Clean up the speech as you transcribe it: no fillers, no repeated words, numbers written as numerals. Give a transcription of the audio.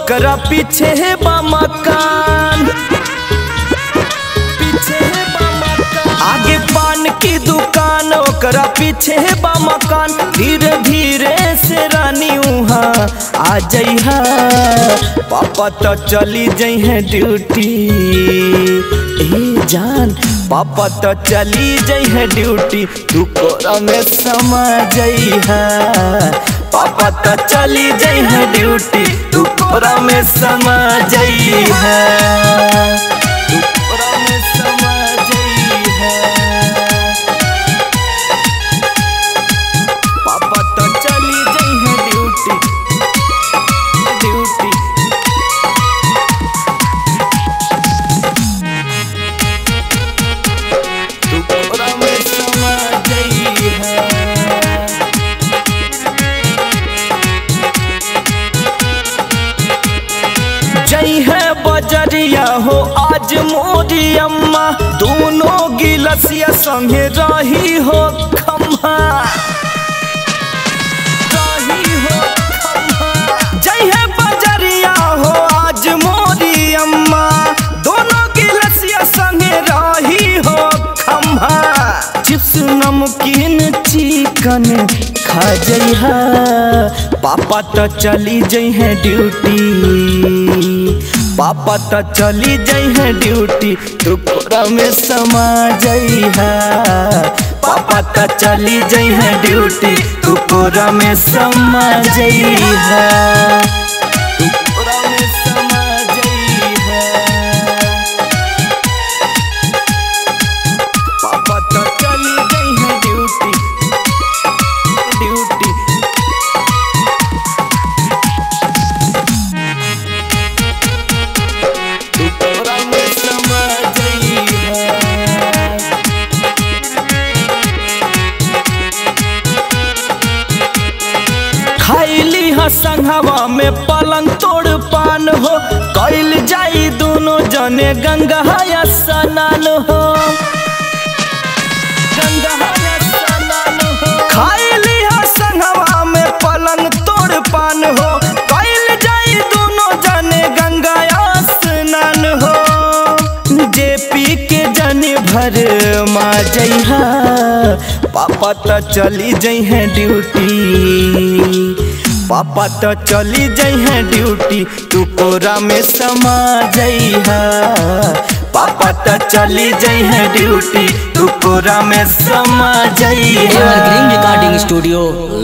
ओकरा पीछे है बा मकान, आगे पान की दुकान, ओकरा पीछे है बा मकान। धीरे धीरे से रानी उहाँ आ जइहा, पापा तो चली जई है ड्यूटी। ए जान पापा तो चली जई है ड्यूटी, तू कोरा में समा जइहा। पापा तो चली जई है ड्यूटी, तू कोरा में समा जइहा। तू कोरा में समा जइहा। पापा तो चली जई है ड्यूटी, ड्यूटी। तू कोरा में समा जइहा। जई है बजरिया हो आज मोरी अम्मा, दोनों गिलसिया संगे रही हो खम्हा, रही हो खम्हा। जई है बजरिया हो आज मोरी अम्मा, दोनों गिलसिया संगे रही हो खम्हा। चिप्स नमकीन चिकन खा जइहा, पापा तो चली जई है ड्यूटी। पापा तो चली जई है ड्यूटी, तू कोरा में समा जइहा। पापा तो चली जई है ड्यूटी, तू कोरा में समा जइहा। तू कोरा में समा जइहा। पापा तो चली गई है ड्यूटी, ड्यूटी। तू कोरा में समा जइहा। खाइली ह संघवा में पलंग तोड़ पान हो, कैल जाई दोनों जने गंगा या स्नान हो। खाइली ह संघवा में पलंग तोड़ पान हो, कैल जाई दोनों जने गंगा स्नान हो। जे पी के जने भर मा जइहा, पापा तो चली जई है ड्यूटी। पापा तो चली जई है ड्यूटी, तू कोरा में समा जइहा। पापा तो चली जई है ड्यूटी, तू कोरा में समा जइहा। Evergreen recording studio.